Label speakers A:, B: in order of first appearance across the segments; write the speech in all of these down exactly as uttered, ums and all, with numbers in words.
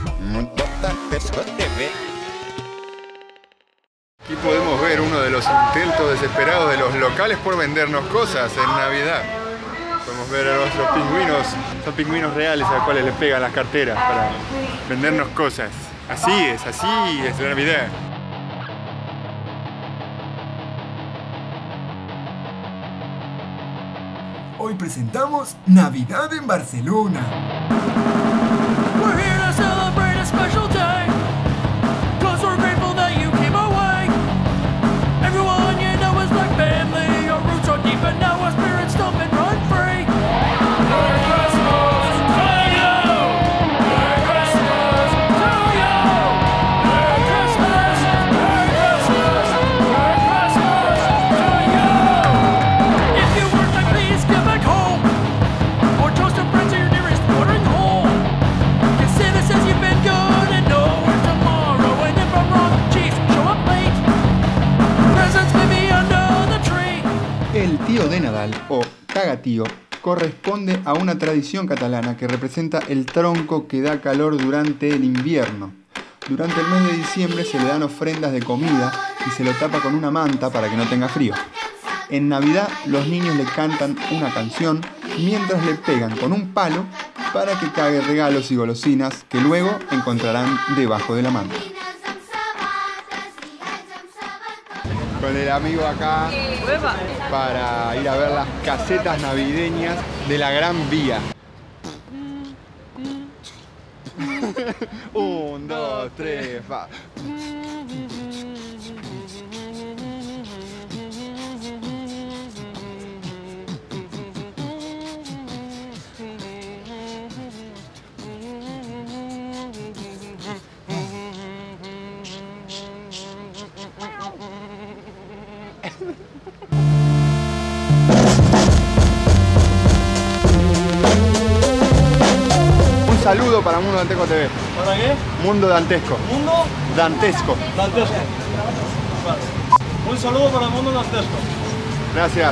A: Aquí podemos ver uno de los intentos desesperados de los locales por vendernos cosas en Navidad. Podemos ver a nuestros pingüinos, son pingüinos reales a los cuales les pegan las carteras para vendernos cosas. Así es, así es la Navidad.
B: Hoy presentamos Navidad en Barcelona.
C: We're here to celebrate a special day, 'cause we're grateful that you came our way. Everyone you know is like family, our roots are deep and now our spirits stomp and run free. Merry Christmas to you! Merry Christmas to you! Merry Christmas, Merry Christmas, Merry Christmas to you! If you work, like please get back home, or toast a friend to your nearest watering hole. Santa says you've been good and nowhere tomorrow, and if I'm wrong, Chief, show up late. Presents may be under the tree.
A: El tío de Nadal, o cagatío, corresponde a una tradición catalana que representa el tronco que da calor durante el invierno. Durante el mes de diciembre se le dan ofrendas de comida y se lo tapa con una manta para que no tenga frío. En Navidad los niños le cantan una canción mientras le pegan con un palo para que cague regalos y golosinas que luego encontrarán debajo de la manta. Con el amigo acá para ir a ver las casetas navideñas de la Gran Vía. Un, dos, tres, va. Un saludo para Mundo Dantesco T V.
D: ¿Para qué?
A: Mundo Dantesco.
D: ¿Mundo?
A: Dantesco.
D: Dantesco. Vale. Un saludo para el Mundo Dantesco.
A: Gracias.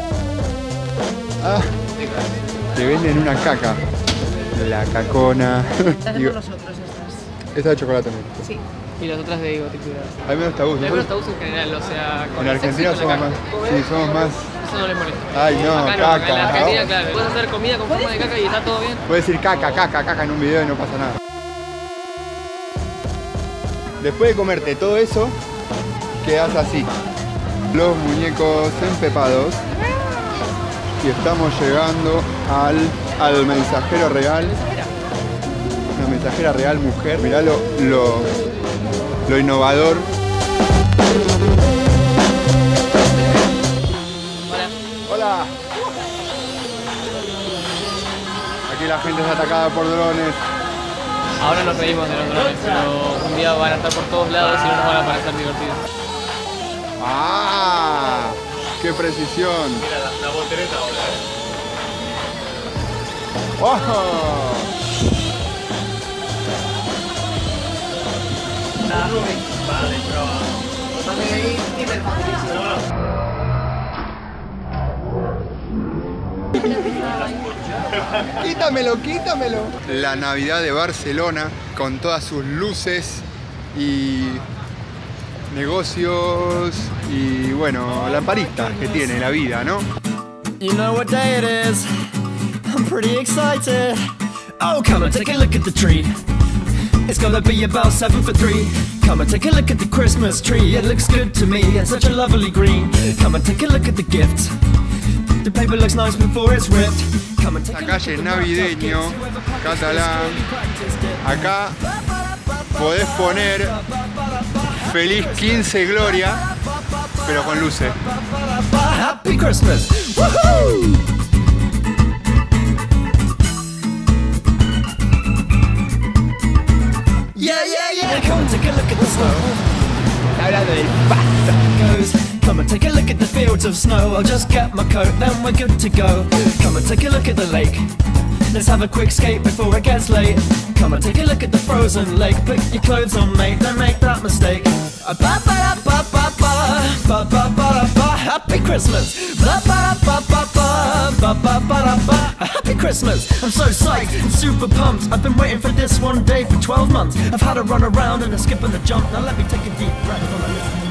A: Ah, te venden una caca. La cacona.
E: Las hacemos nosotros estas.
A: Esta de chocolate, ¿no?
E: Sí. Y las otras de goticidad.
A: Hay menos tabús.
E: Hay menos tabús en general, o sea... Con
A: En
E: el sexo y
A: Argentina
E: con
A: somos
E: la
A: más.
E: caca.
A: Sí, somos más.
E: Eso no les molesta.
A: Ay, no,
E: Acá no,
A: caca.
E: acá en Argentina, claro. Puedes hacer comida con forma de caca y está todo bien.
A: Puedes decir caca, caca, caca en un video y no pasa nada. Después de comerte todo eso, quedas así. Los muñecos empepados. Y estamos llegando al, al mensajero real. Una mensajera real mujer. Mirá lo, lo, lo innovador.
E: Hola.
A: Hola. Aquí la gente es atacada por drones.
E: Ahora nos reímos de los drones, pero un día van a estar por todos lados y no nos van a parecer divertidos.
A: ¡Ah! ¡Qué precisión!
D: Mira la, la voltereta ahora, ¿eh?
A: ¡Oh!
D: Vale,
A: ¡Quítamelo, quítamelo! La Navidad de Barcelona, con todas sus luces y negocios y, bueno, lamparistas que tiene la vida, ¿no?
F: You know what day it is? I'm pretty excited. Oh, come and take a look at the tree. It's gonna be about seven for three. Come and take a look at the Christmas tree. It looks good to me, it's such a lovely green. Come and take a look at the gifts. The paper looks nice before it's ripped. Come and take a
A: La
F: look
A: calle
F: at the
A: navideño, catalán. Acá podés poner Feliz quince Gloria, pero con luces.
F: Happy Christmas! Woohoo! Yeah, yeah, yeah! Come and take a look at the snow.
A: Hablando del pasto.
F: Goes. Come and take a look at the fields of snow. I'll just get my coat, then we're good to go. Come and take a look at the lake. Let's have a quick skate before it gets late. Come and take a look at the frozen lake. Put your clothes on, mate, don't make that mistake. Ba ba ba ba ba ba ba ba ba ba. Happy Christmas. Ba ba ba ba ba ba ba ba ba. Happy Christmas! I'm so psyched, I'm super pumped. I've been waiting for this one day for twelve months. I've had a run around and a skip and a jump. Now let me take a deep breath while I listen.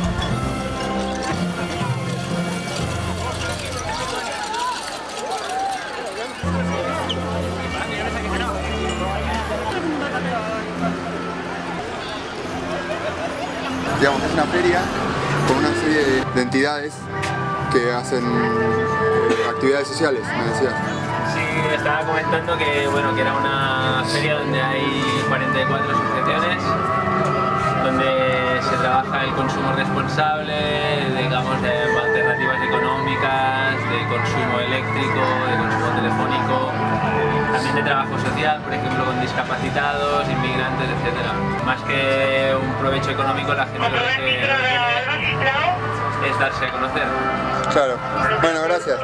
A: Digamos, es una feria con una serie de entidades que hacen eh, actividades sociales, me decías.
G: Sí, estaba comentando que, bueno, que era una feria donde hay cuarenta y cuatro asociaciones, donde se trabaja el consumo responsable, digamos, de alternativas económicas, de consumo eléctrico, de consumo telefónico, también de trabajo social, por ejemplo, con discapacitados, inmigrantes, etcétera. Más que un provecho económico, la gente lo que tiene es darse a conocer.
A: Claro. Bueno, gracias.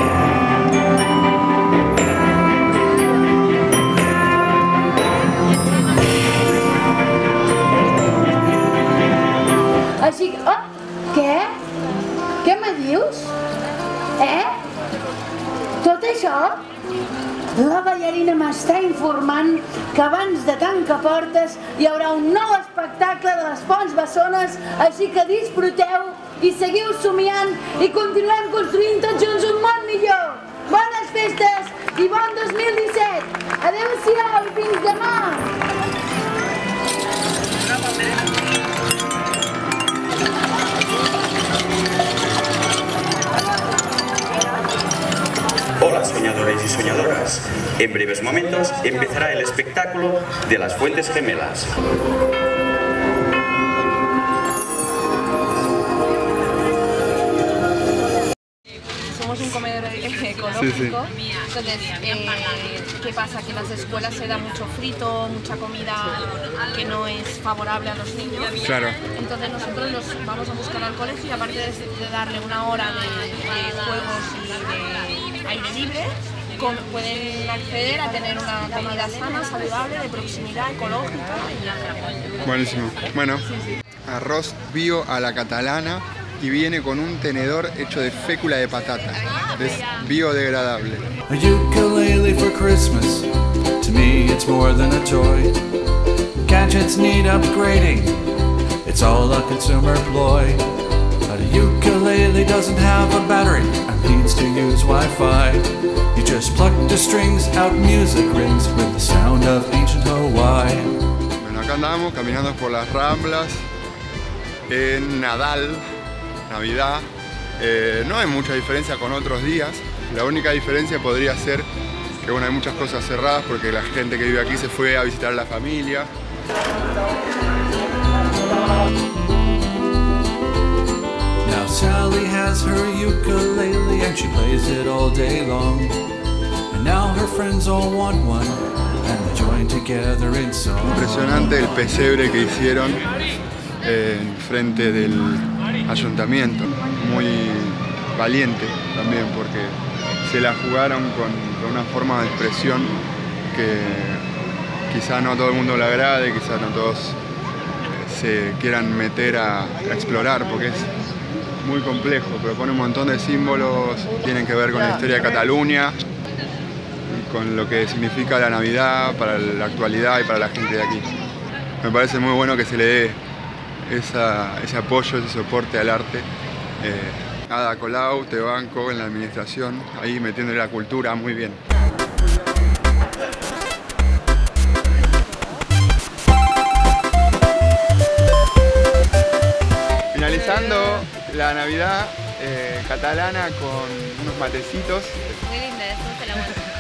H: Així que... Oh, què? Què me dius? Eh? Tot això? La ballarina m'està informant que abans de tancar portes hi haurà un nou espectacle de les Fonts Bessones, així que disfruteu i seguiu somiant i continuem construint tots junts un món millor. Bones festes i bon dos mil disset! Adéu-siau i fins demà!
I: Hola soñadores y soñadoras, en breves momentos empezará el espectáculo de las Fuentes Gemelas.
J: Somos un comedor ecológico, sí, sí. Entonces, eh, ¿qué pasa? Que en las escuelas se da mucho frito, mucha comida que no es favorable a los niños.
A: Claro.
J: Entonces nosotros los vamos a buscar al colegio y aparte de, de darle una hora de, de juegos y de aire libre, con, pueden acceder a tener una comida sana, saludable, de proximidad, ecológica. Y
A: buenísimo. Bueno, sí, sí. Arroz bio a la catalana y viene con un tenedor hecho de fécula de patata. Es biodegradable.
K: A ukulele for Christmas, to me it's more than a toy. Gadgets need upgrading, it's all a consumer ploy. But a ukulele doesn't have a battery and needs to use Wi-Fi. You just pluck the strings, out music rings with the sound of ancient Hawaii.
A: Bueno, acá andamos caminando por las Ramblas en Nadal, Navidad. Eh, no hay mucha diferencia con otros días. La única diferencia podría ser que bueno, hay muchas cosas cerradas porque la gente que vive aquí se fue a visitar a la familia.
K: Now Sally has her ukulele and she plays it all day long. And now her friends all want one and they join together in song.
A: Impresionante el pesebre que hicieron eh, en frente del ayuntamiento. Muy valiente también porque se la jugaron con, con una forma de expresión que quizá no a todo el mundo le agrade, quizá no todos se quieran meter a, a explorar porque es muy complejo, pero pone un montón de símbolos, tienen que ver con la historia de Cataluña y con lo que significa la Navidad para la actualidad y para la gente de aquí. Me parece muy bueno que se le dé esa, ese apoyo, ese soporte al arte. Eh, Ada Colau, te banco en la administración, ahí metiéndole la cultura muy bien. Finalizando la Navidad eh, catalana con unos matecitos.
J: muy linda, eso te la voy a